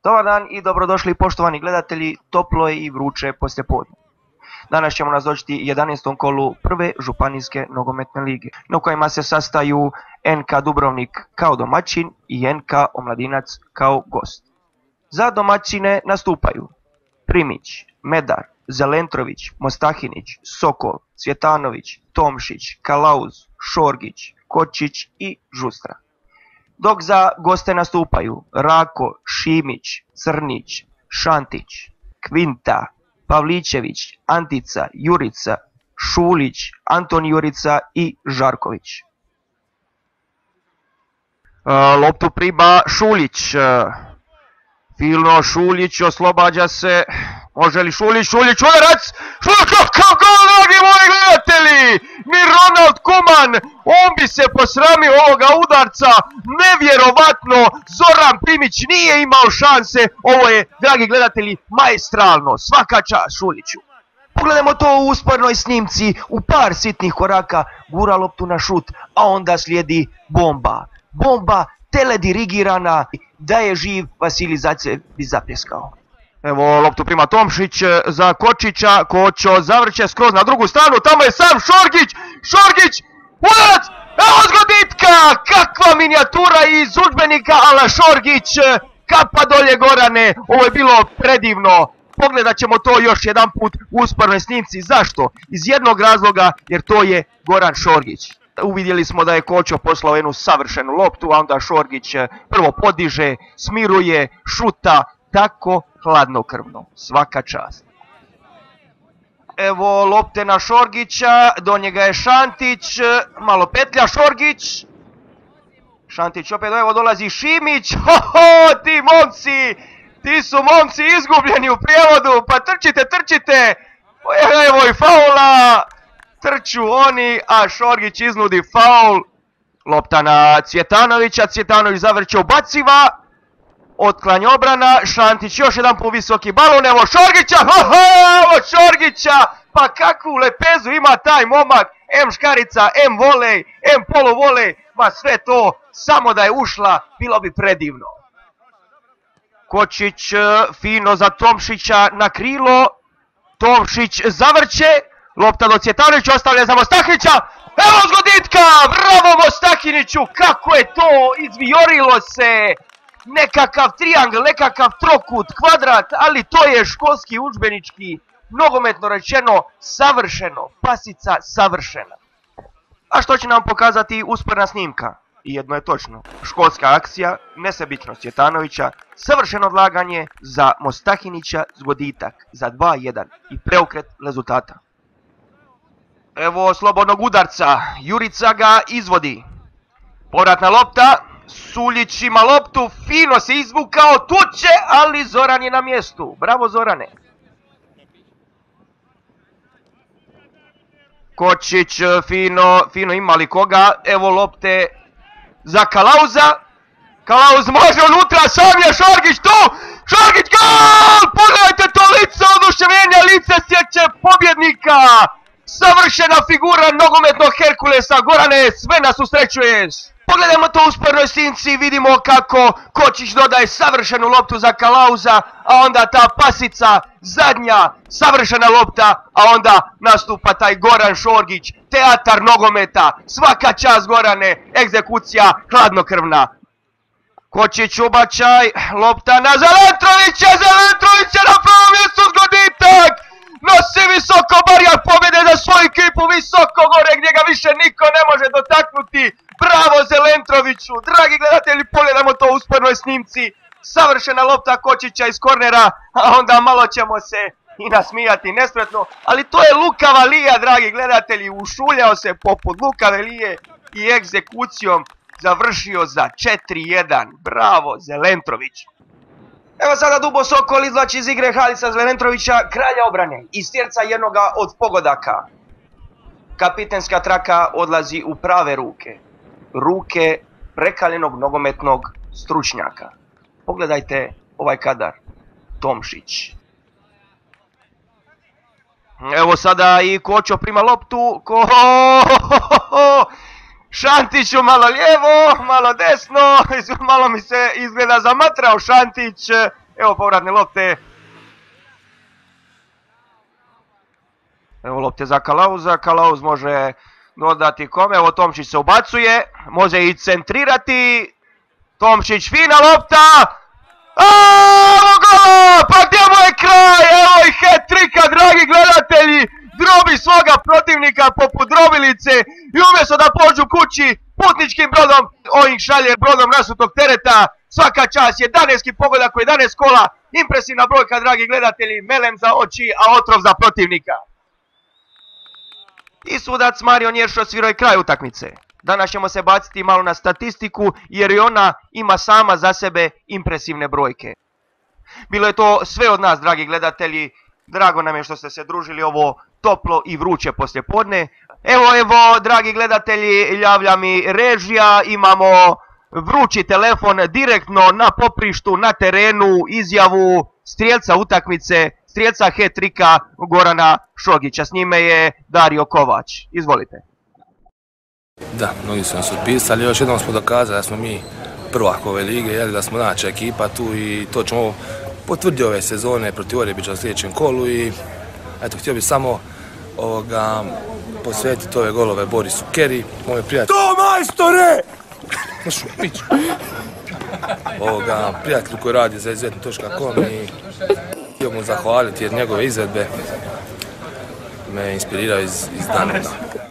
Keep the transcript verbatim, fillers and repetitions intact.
Dobar dan i dobrodošli poštovani gledatelji, toplo je i vruće poslijepodne. Danas ćemo nazočiti jedanaestom kolu prve županijske nogometne lige, na kojima se sastaju N K Dubrovnik kao domaćin i N K Omladinac kao gost. Za domaćine nastupaju Primić, Medar, Zelentrović, Mostahinić, Sokol, Cvjetanović, Tomšić, Kalauz, Šorgić, Kočić i Žustra. Dok za goste nastupaju Rako, Šimić, Crnić, Šantić, Kvinta, Pavličević, Antica, Jurica, Šulić, Anton Jurica i Žarković. E, loptu prima Šulić. E, Filno Šulić oslobađa se. Može li Šulić? Šulić udarac! Šulić kakav gol, dragi moji gledatelji! Ni Ronald Koeman, on bi se posramio ovoga udarca. Nevjerovatno, Zoran Primić nije imao šanse. Ovo je, dragi gledatelji, maestralno. Svaka čast Šuliću. Pogledajmo to u uspornoj snimci. U par sitnih koraka gura loptu na šut, a onda slijedi bomba. Bomba teledirigirana, da je živ Vasilij Zacev bi zapljeskao. Evo loptu prima Tomšić za Kočića, Kočo zavrće skroz na drugu stranu, tamo je sam Šorgić, Šorgić, udarac, evo zgoditka, kakva minijatura iz udžbenika ala Šorgić, kapa dolje Gorane, ovo je bilo predivno. Pogledat ćemo to još jedan put u uspornoj snimci, zašto? Iz jednog razloga, jer to je Goran Šorgić. Uvidjeli smo da je Kočo poslao jednu savršenu loptu, a onda Šorgić prvo podiže, smiruje, šuta, tako hladnokrvno. Svaka čast. Evo lopte na Šorgića, do njega je Šantić, malo petlja Šorgić. Šantić opet, evo dolazi Šimić, hoho, ti momci, ti su momci izgubljeni u prijevodu, pa trčite, trčite, evo i faula. Trču oni, a Šorgić iznudi faul. Lopta na Cvjetanovića, Cvjetanović zavrće, ubaciva. Otklanja obrana, Šantić još jedan po visoki balon, evo Šorgića, hoho, evo Šorgića, pa kakvu lepezu ima taj momak, em škarica, em volej, em poluvolej, ma sve to, samo da je ušla, bilo bi predivno. Kočić fino za Tomšića na krilo, Tomšić zavrće, lopta do Cvjetanovića, ostavlja za Mostahinića, evo zgoditka, bravo Mostahiniću, kako je to, izvijorilo se. Nekakav triangl, nekakav trokut, kvadrat, ali to je školski udžbenički, nogometno rečeno, savršeno, pasica savršena. A što će nam pokazati usporna snimka? I jedno je točno, školska akcija, nesebičnost Cvjetanovića, savršeno odlaganje za Mostahinića, zgoditak za dva jedan i preokret rezultata. Evo slobodnog udarca, Jurica ga izvodi. Povratna lopta. Suljić ima loptu, fino se izvukao, tuče, ali Zoran je na mjestu. Bravo Zorane. Kočić fino, fino ima li koga, evo lopte za Kalauza. Kalauz može unutra, sam je Šorgić tu, Šorgić gol! Pogledajte to lice oduševljenja, lice sjeće pobjednika. Savršena figura nogometnog Herkulesa, Gorane, sve nas usrećuješ. Pogledajmo to u uspornoj snimci, vidimo kako Kočić dodaje savršenu loptu za Kalauza, a onda ta pasica, zadnja, savršena lopta, a onda nastupa taj Goran Šorgić, teatar nogometa, svaka čast Gorane, egzekucija hladnokrvna. Kočić ubačaj, lopta na Zelentrovića, Zelentrovića na prvom mjestu, zgoditak! Nosi visoko barjak pobjede za svoju ekipu, visoko gore gdje ga više niko ne može dotaknuti. Bravo Zelentroviću, dragi gledatelji, pogledajmo to u uspornoj snimci. Savršena lopta Kočića iz kornera, a onda malo ćemo se i nasmijati nespretno. Ali to je lukava Lija, dragi gledatelji, ušuljao se poput lukave Lije i egzekucijom završio za četiri jedan. Bravo Zelentrović. Evo sada Dubo Sokol izvlači iz igre Halisa Zelentrovića, kralja obrane, iz tjerca jednoga od pogodaka. Kapitenska traka odlazi u prave ruke. Ruke prekaljenog nogometnog stručnjaka. Pogledajte ovaj kadar. Tomšić. Evo sada i Kočo prima loptu. Ko... Šantiću malo lijevo, malo desno, malo mi se izgleda zamatrao Šantić, Evo povratne lopte. Evo lopte za Kalauza, Kalauz može dodati kome, evo Tomšić se ubacuje, može i centrirati, Tomšić fina lopta, evo gola, pa gdje mu je kraj, evo i hat-trika dragi gledatelji, drobi svoga protivnika poput drobilice i umjesto da pođu kući putničkim brodom, on ih šalje brodom rasutog tereta, svaka čast, jedanaest pogodak u jedanaest kola, impresivna brojka dragi gledatelji, melem za oči, a otrov za protivnika. I sudac Mario Njeršo svirao je kraj utakmice. Danas ćemo se baciti malo na statistiku jer i ona ima sama za sebe impresivne brojke. Bilo je to sve od nas, dragi gledatelji. Drago nam je što ste se družili ovo toplo i vruće poslijepodne. Evo, evo, dragi gledatelji, javlja mi režija, imamo vrući telefon direktno na poprištu, na terenu, izjavu strijelca utakmice, strijelca hat-trika Gorana Šogića. S njime je Dario Kovač. Izvolite. Da, mnogi su nas otpisali, još jednom smo dokazali da smo mi prvak ove lige, jeli, da smo naša ekipa tu i to ćemo potvrditi ove sezone protiv Orebića u sljedećem kolu i eto, htio bih samo ovoga, posvetiti ove golove Borisu Keri, moj prijatelj. To majstore! Slušu, piću. Ovoga, prijatelju koji radi za izuzetno točka com i htio mu zahvaliti jer njegove izvedbe me inspiriraju iz, iz dana.